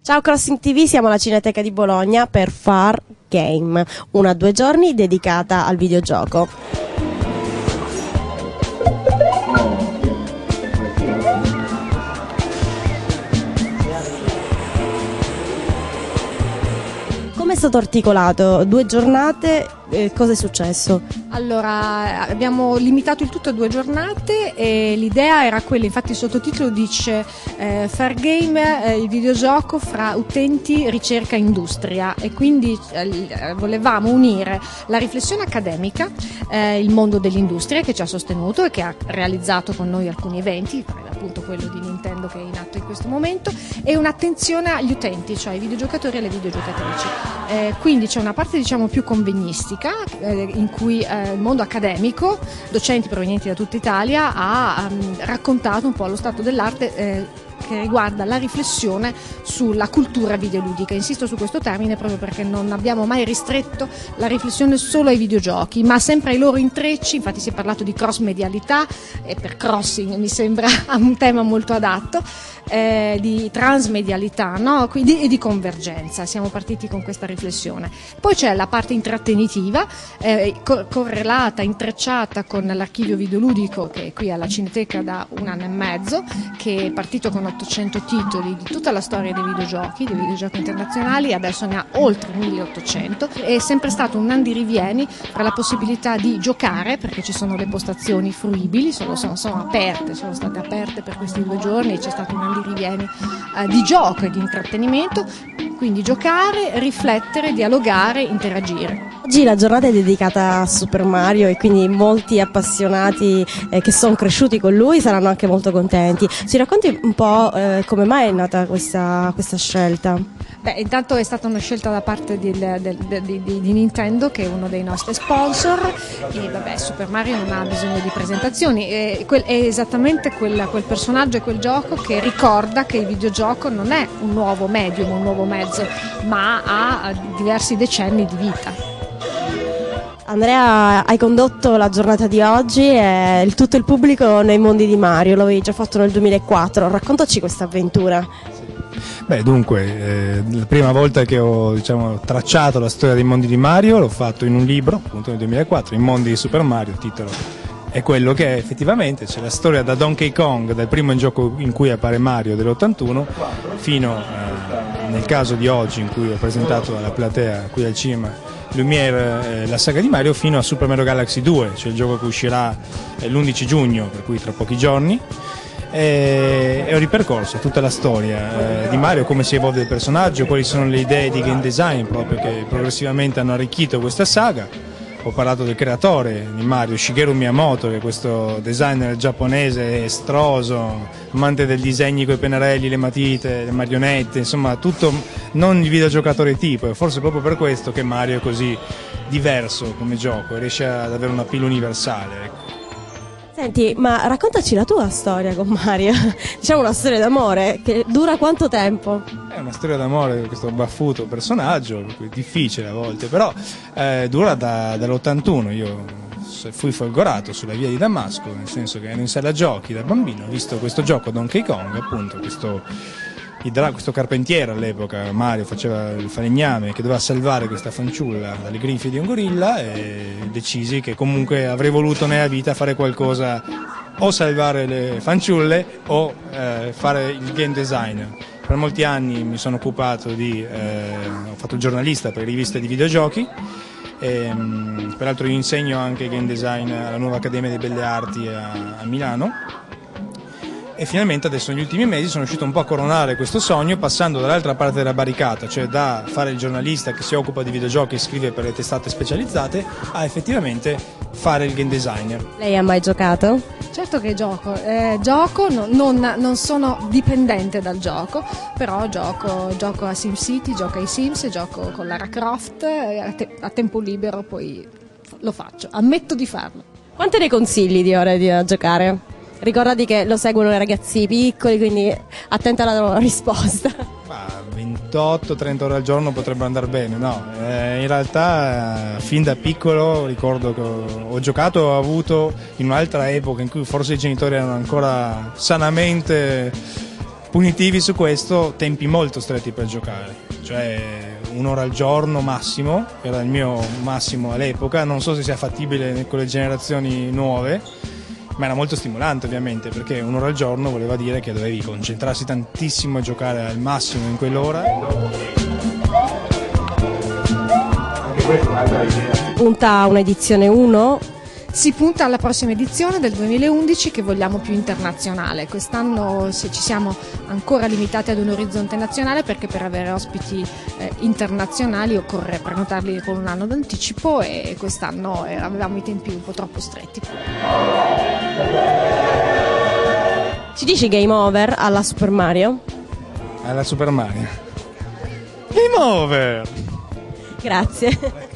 Ciao Crossing TV, siamo alla Cineteca di Bologna per Far Game, una 2 giorni dedicata al videogioco. Come è stato articolato? 2 giornate, cosa è successo? Allora, abbiamo limitato il tutto a 2 giornate e l'idea era quella, infatti il sottotitolo dice Fair Game, il videogioco fra utenti, ricerca e industria, e quindi volevamo unire la riflessione accademica, il mondo dell'industria che ci ha sostenuto e che ha realizzato con noi alcuni eventi, appunto quello di Nintendo che è in atto in questo momento, e un'attenzione agli utenti, cioè ai videogiocatori e alle videogiocatrici. Quindi c'è una parte diciamo più convegnistica in cui il mondo accademico, docenti provenienti da tutta Italia, ha raccontato un po' lo stato dell'arte che riguarda la riflessione sulla cultura videoludica. Insisto su questo termine proprio perché non abbiamo mai ristretto la riflessione solo ai videogiochi, ma sempre ai loro intrecci. Infatti si è parlato di cross medialità, e per crossing mi sembra un tema molto adatto, di transmedialità, no? Quindi, e di convergenza. Siamo partiti con questa riflessione. Poi c'è la parte intrattenitiva, correlata, intrecciata con l'archivio videoludico che è qui alla Cineteca da 1 anno e mezzo, che è partito con 800 titoli di tutta la storia dei videogiochi internazionali, adesso ne ha oltre 1800. È sempre stato un andirivieni tra la possibilità di giocare, perché ci sono le postazioni fruibili, sono state aperte per questi 2 giorni, e c'è stato un andirivieni di gioco e di intrattenimento, quindi giocare, riflettere, dialogare, interagire. Oggi la giornata è dedicata a Super Mario e quindi molti appassionati che sono cresciuti con lui saranno anche molto contenti. Ci racconti un po' come mai è nata questa scelta? Beh, intanto è stata una scelta da parte di Nintendo, che è uno dei nostri sponsor, e vabbè, Super Mario non ha bisogno di presentazioni, è esattamente quel personaggio e quel gioco che ricorda che il videogioco non è un nuovo medium, un nuovo mezzo, ma ha diversi decenni di vita. Andrea, hai condotto la giornata di oggi e tutto il pubblico nei mondi di Mario, l'avevi già fatto nel 2004, raccontaci questa avventura. Beh, dunque, la prima volta che ho tracciato la storia dei mondi di Mario l'ho fatto in un libro, appunto nel 2004, I mondi di Super Mario, il titolo è quello che è effettivamente, c'è la storia da Donkey Kong, dal primo gioco in cui appare Mario dell'81, fino nel caso di oggi in cui ho presentato alla platea qui al cinema Lumiere la saga di Mario, fino a Super Mario Galaxy 2, cioè il gioco che uscirà l'11 giugno, per cui tra pochi giorni. E ho ripercorso tutta la storia di Mario, come si evolve il personaggio, quali sono le idee di game design proprio che progressivamente hanno arricchito questa saga. Ho parlato del creatore di Mario, Shigeru Miyamoto, che è questo designer giapponese estroso, amante del disegno con i pennarelli, le matite, le marionette, insomma tutto non il videogiocatore tipo, e forse proprio per questo che Mario è così diverso come gioco e riesce ad avere un appeal universale, ecco. Senti, ma raccontaci la tua storia con Mario, diciamo una storia d'amore che dura quanto tempo? È una storia d'amore per questo baffuto personaggio, difficile a volte, però dura dall'81, io fui folgorato sulla via di Damasco, nel senso che ero in sala giochi da bambino, ho visto questo gioco Donkey Kong, appunto questo carpentiere all'epoca, Mario faceva il falegname che doveva salvare questa fanciulla dalle grinfie di un gorilla, e decisi che comunque avrei voluto nella vita fare qualcosa, o salvare le fanciulle o fare il game designer. Per molti anni mi sono occupato ho fatto il giornalista per riviste di videogiochi, peraltro io insegno anche game design alla Nuova Accademia delle Belle Arti a Milano. E finalmente adesso negli ultimi mesi sono riuscito un po' a coronare questo sogno, passando dall'altra parte della barricata, cioè da fare il giornalista che si occupa di videogiochi e scrive per le testate specializzate, a effettivamente fare il game designer. Lei ha mai giocato? Certo che gioco, non sono dipendente dal gioco, però gioco a SimCity, gioco ai Sims, gioco con Lara Croft, a tempo libero poi lo faccio, ammetto di farlo. Quante ne consigli di ore a giocare? Ricordati che lo seguono i ragazzi piccoli, quindi attenta alla loro risposta. 28-30 ore al giorno potrebbe andare bene, no? In realtà fin da piccolo ricordo che ho giocato, ho avuto in un'altra epoca in cui forse i genitori erano ancora sanamente punitivi su questo, tempi molto stretti per giocare, cioè 1 ora al giorno massimo, che era il mio massimo all'epoca. Non so se sia fattibile con le generazioni nuove, ma era molto stimolante ovviamente, perché 1 ora al giorno voleva dire che dovevi concentrarsi tantissimo a giocare al massimo in quell'ora. Punta a un'edizione 1. Si punta alla prossima edizione del 2011 che vogliamo più internazionale. Quest'anno ci siamo ancora limitati ad un orizzonte nazionale perché per avere ospiti internazionali occorre prenotarli con un anno d'anticipo e quest'anno avevamo i tempi un po' troppo stretti. Ci dici game over alla Super Mario? Alla Super Mario. Game over! Grazie.